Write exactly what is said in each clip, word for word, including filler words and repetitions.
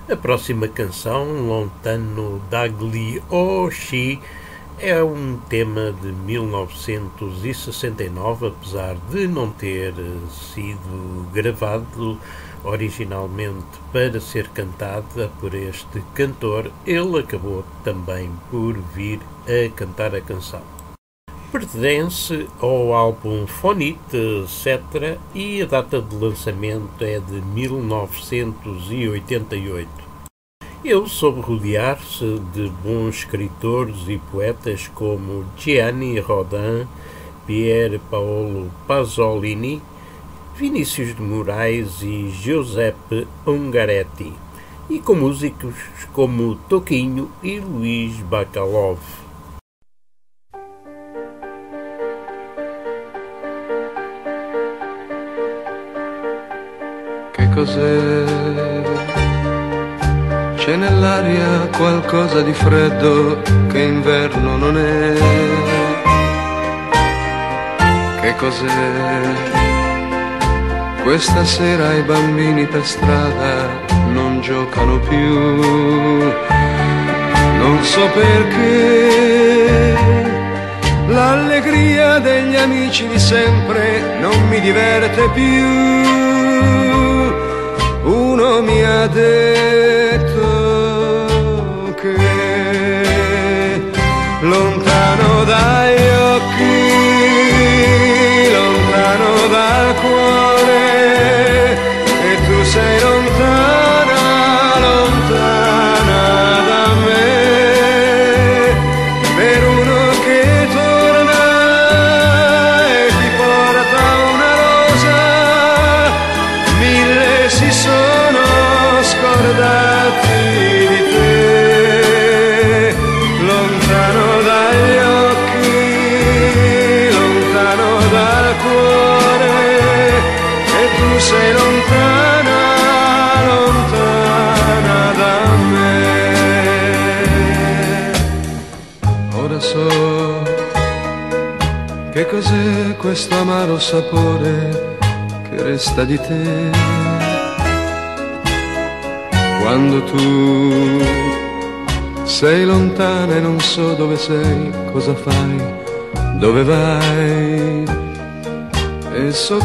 A próxima canção, Lontano dagli Occhi, é um tema de mil novecentos e sessenta e nove, apesar de não ter sido gravado originalmente para ser cantada por este cantor. Ele acabou também por vir a cantar a canção. Pertence ao álbum Fonite, etcétera, e a data de lançamento é de mil novecentos e oitenta e oito. Ele soube rodear-se de bons escritores e poetas como Gianni Rodin, Pier Paolo Pasolini, Vinícius de Moraes e Giuseppe Ungaretti, e com músicos como Toquinho e Luís Bacalov. Che cos'è? C'è nell'aria qualcosa di freddo che inverno non è. Che cos'è? Questa sera i bambini per strada non giocano più. Non so perché l'allegria degli amici di sempre non mi diverte più. Uno mi ha detto che lontano dagli occhi, lontano dal cuore, e tu sei lontana, lontana da me, per uno che torna e ti porta una rosa, mille si sono scordati di te, lontano dagli occhi, lontano dal cuore, e tu sei lontana, lontana da me. Ora so che cos'è questo amaro sapore che resta di te. Quando tu sei lontana e non so dove sei, cosa fai, dove vai, e so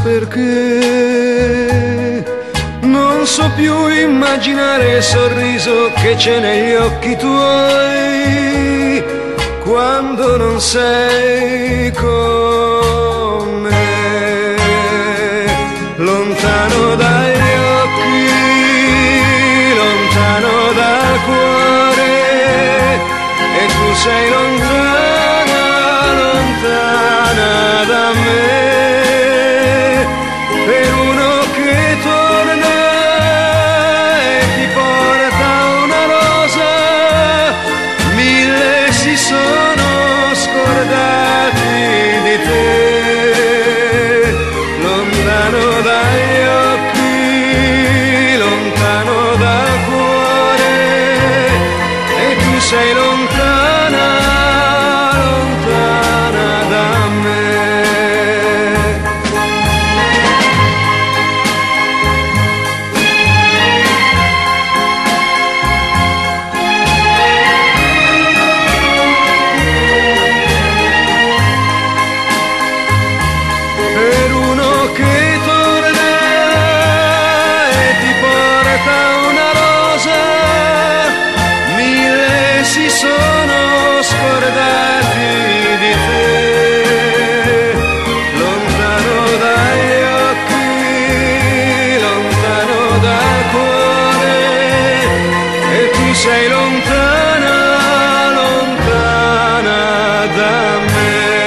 perché non so più immaginare il sorriso che c'è negli occhi tuoi quando non sei con me, lontano dagli occhi, lontano dal cuore, e tu sei lontana, lontana da me, per uno che torna e ti porta una rosa, mille si sono scordati di te, lontano dagli occhi, lontano dal cuore, e tu sei lontana, lontana da me. Per uno che torna e ti porta una rosa, mille si sono scordati di te, lontano dagli occhi, lontano dal cuore, e tu sei lontana, lontana da me.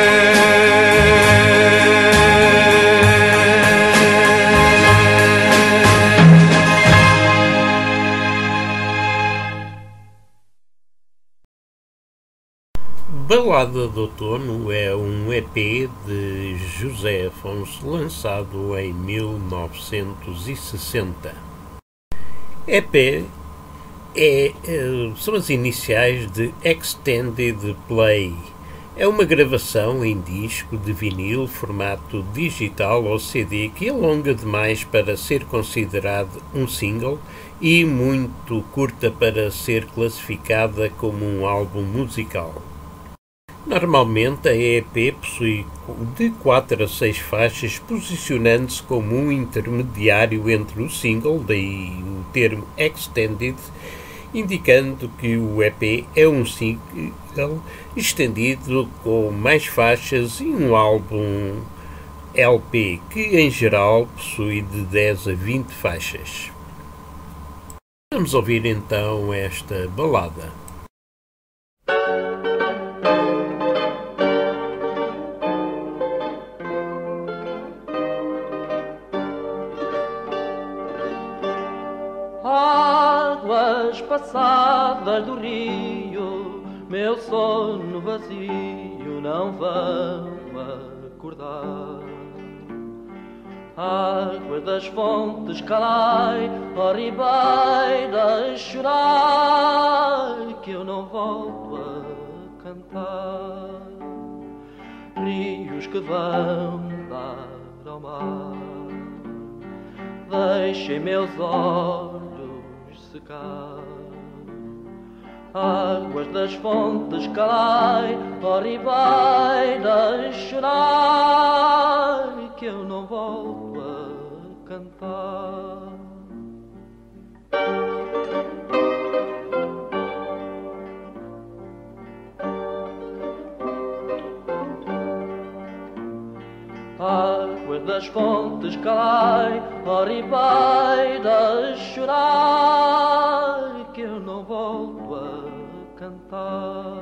Balada de Outono é um E P de José Afonso lançado em mil novecentos e sessenta. E P é, são as iniciais de Extended Play É uma gravação em disco de vinil, formato digital ou C D, que é longa demais para ser considerado um single e muito curta para ser classificada como um álbum musical. Normalmente a E P possui de quatro a seis faixas, posicionando-se como um intermediário entre o single, daí o termo extended, indicando que o E P é um single estendido com mais faixas e um álbum L P, que em geral possui de dez a vinte faixas. Vamos ouvir então esta balada. Águas passadas do rio, meu sono vazio não vão acordar. Águas das fontes calai, ó ribeiras chorai, que eu não volto a cantar. Rios que vão dar ao mar, deixem meus olhos secar. Águas das fontes calai, ó ribeiras chorai, que eu não volto a cantar. Águas das fontes calai, ó ribeiras chorai, que eu não volto a cantar.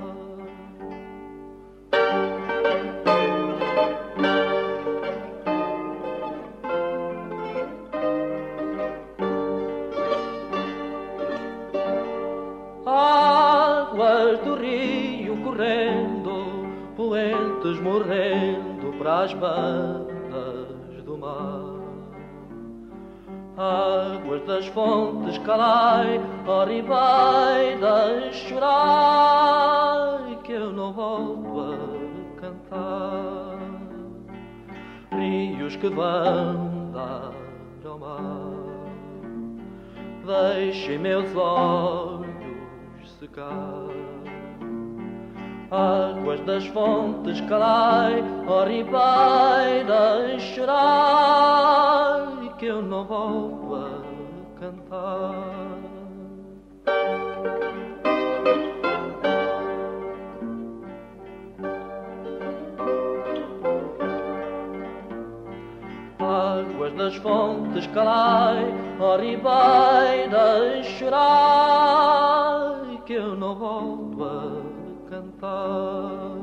Águas do rio correndo, poentes morrendo para as bandas do mar. Águas das fontes calai, ó ribeiras chorai, que eu não volto a cantar. Rios que vão dar ao mar, deixem meus olhos secar. Águas das fontes calai, ó ribeiras chorai, que eu não volto a cantar. Águas das fontes calai, ó ribeiras chorai, que eu não volto a cantar.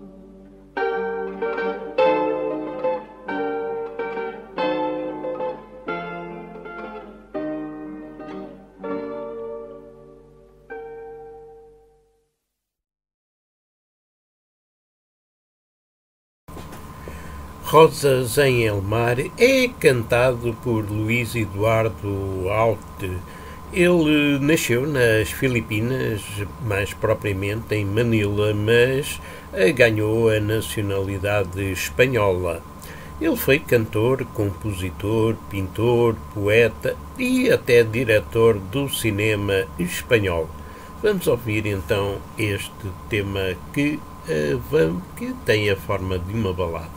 Rosas em Elmar é cantado por Luís Eduardo Aute. Ele nasceu nas Filipinas, mais propriamente em Manila, mas ganhou a nacionalidade espanhola. Ele foi cantor, compositor, pintor, poeta e até diretor do cinema espanhol. Vamos ouvir então este tema que, uh, que tem a forma de uma balada.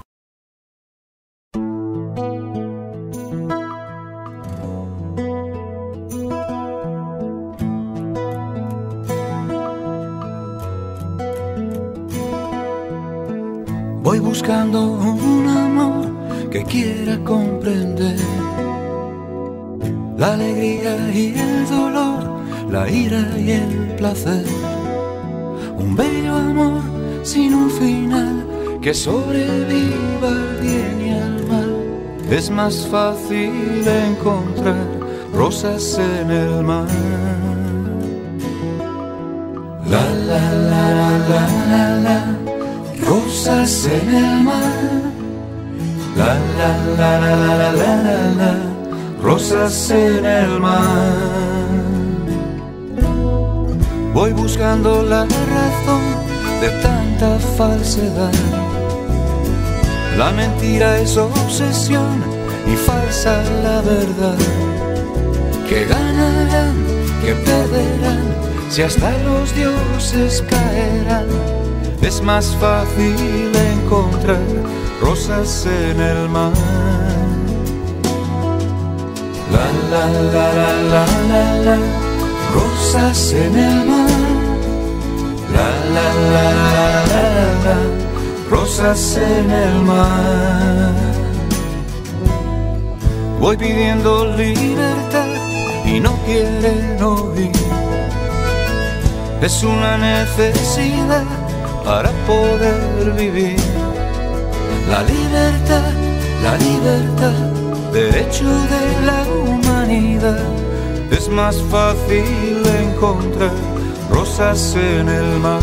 Voy buscando un amor que quiera comprender la alegría y el dolor, la ira y el placer. Un bello amor sin un final que sobreviva al bien y al mal. Es más fácil encontrar rosas en el mar. La la la la la la la. Rosas en el mar, la la la la la la la la la, rosas en el mar. Voy buscando la razón de tanta falsedad. La mentira es obsesión y falsa la verdad. Que ganarán, que perderán, si hasta los dioses caerán. Es más fácil encontrar rosas en el mar. La la la la la la la, rosas en el mar. La la la la la la la, rosas en el mar. Voy pidiendo libertad y no quieren oír. Es una necesidad para poder vivir. La libertad, la libertad, derecho de la humanidad. Es más fácil encontrar rosas en el mar.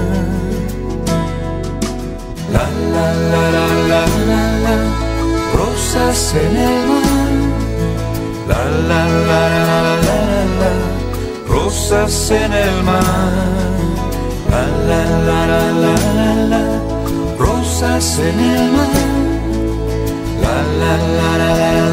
La la la la la la la, rosas en el mar. La la la la la la la, rosas en el mar. La la la la la la la, rosas en el mar. La la la la la